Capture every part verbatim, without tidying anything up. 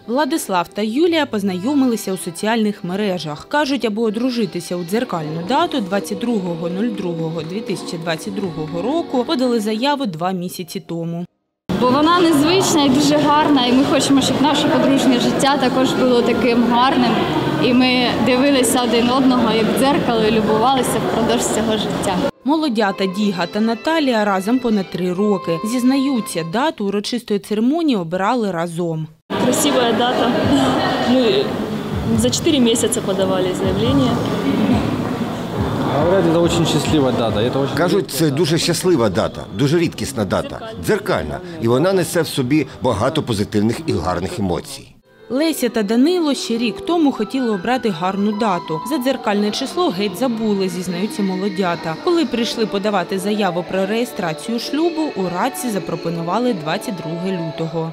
Владислав та Юлія познайомилися у соціальних мережах. Кажуть, аби одружитися у дзеркальну дату двадцять другого другого дві тисячі двадцять другого року подали заяву два місяці тому. Бо вона незвична і дуже гарна, і ми хочемо, щоб наше подружнє життя також було таким гарним. І ми дивилися один одного, як в дзеркало, і любувалися впродовж цього життя. Молодята Діга та Наталія разом понад три роки. Зізнаються, дату урочистої церемонії обирали разом. Красивая дата. Мы за четыре месяца подавали заявление. Говорять, це дуже щаслива дата. Кажуть, це дуже щаслива дата, дуже рідкісна дата, дзеркальна. І вона несе в собі багато позитивних і гарних емоцій. Леся та Данило ще рік тому хотіли обрати гарну дату. За дзеркальне число геть забули, зізнаються молодята. Коли прийшли подавати заяву про реєстрацію шлюбу, у Радці запропонували двадцять друге лютого.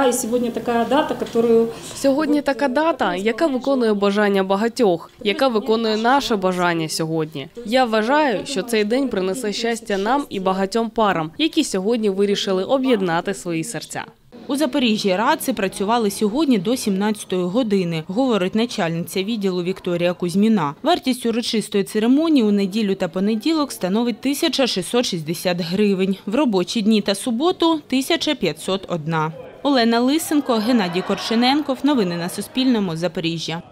Сьогодні така дата, яка виконує бажання багатьох, яка виконує наше бажання сьогодні. Я вважаю, що цей день принесе щастя нам і багатьом парам, які сьогодні вирішили об'єднати свої серця. У Запоріжжі Радці працювали сьогодні до сімнадцятої години, говорить начальниця відділу Вікторія Кузьміна. Вартість урочистої церемонії у неділю та понеділок становить тисяча шістсот шістдесят гривень. В робочі дні та суботу – тисяча п'ятсот один. Олена Лисенко, Геннадій Корчененков. Новини на Суспільному. Запоріжжя.